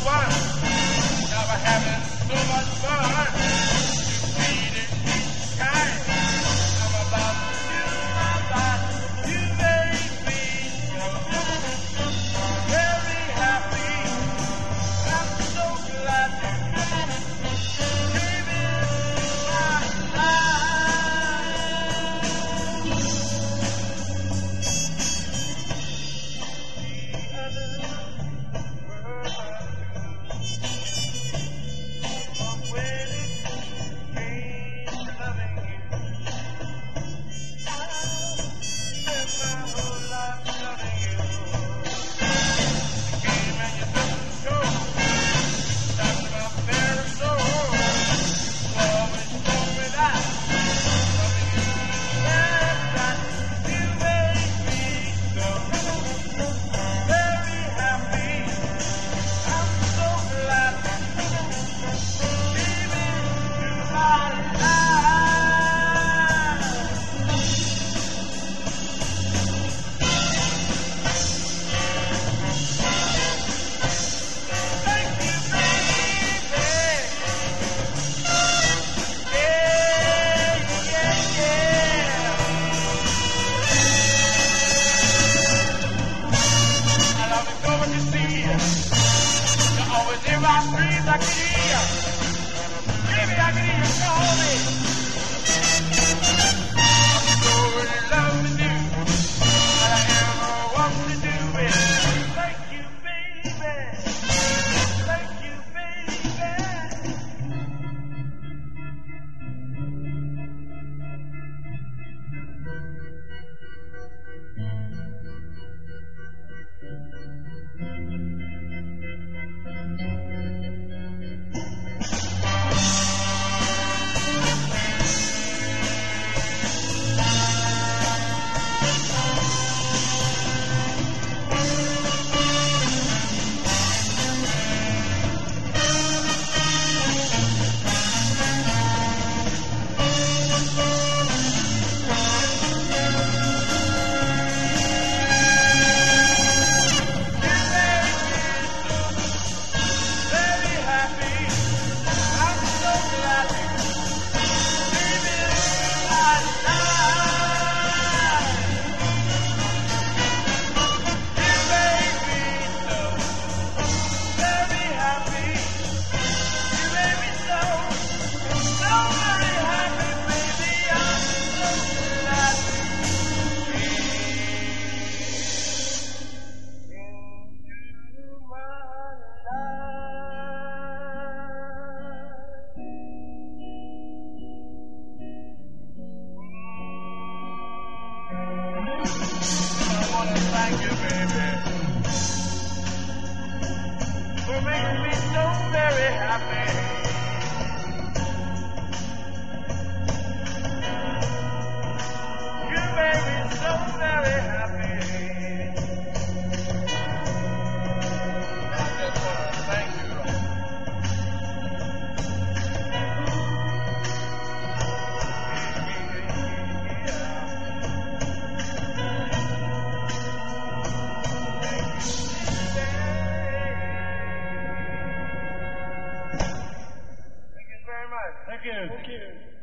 one. Now we're having so much fun. You feed it each kind. I'm about you make me so very happy. I'm so glad you gave it my life. In my dreams I can hear, baby, I can hear you call me. I'm so in love with you, that I ever want to do it. Thank you, baby. Thank you, baby. Thank you, baby, for making me so very happy. You made me so very happy. I just want to thank you. Thank you.